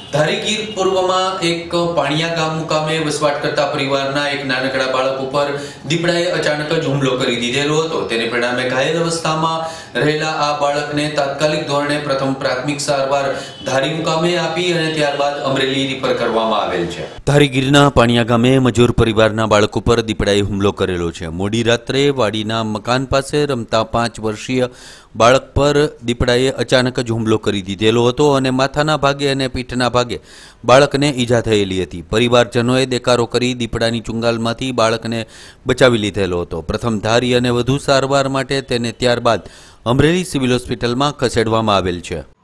ધારી ગીર પૂર્વમાં એક પાણિયા ગામ મુકામે વસવાટ કરતા પરિવારના એક નાનકડા બાળક ઉપર દીપડાએ અચાનક જ હુમલો કરી દીધેલો હતો। તેને પરિણામે ઘાયલ અવસ્થામાં રહેલા આ બાળકને તાત્કાલિક ધોરણે પ્રથમ પ્રાથમિક સારવાર ધારી મુકામે આપી અને ત્યારબાદ અમરેલી રિફર કરવામાં આવેલ છે। ધારી ગીરના પાણિયા ગામે મજૂર પરિવારના બાળક ઉપર દીપડાએ હુમલો કરેલો છે। મોડી રાત્રે વાડીના મકાન પાસે રમતા 5 વર્ષીય બાળક પર દીપડાએ અચાનક જ હુમલો કરી દીધેલો હતો અને માથાના ભાગે અને પીઠના ભાગે બાળકને ઈજા થયેલી હતી। પરિવારજનોએ દેકારો કરી દીપડાની ચુંગાલમાંથી બાળકને બચાવી લીધેલો હતો। પ્રથમ ધારી અને વધુ સારવાર માટે તેને ત્યારબાદ અમરેલી સિવિલ હોસ્પિટલમાં ખસેડવામાં આવેલ છે।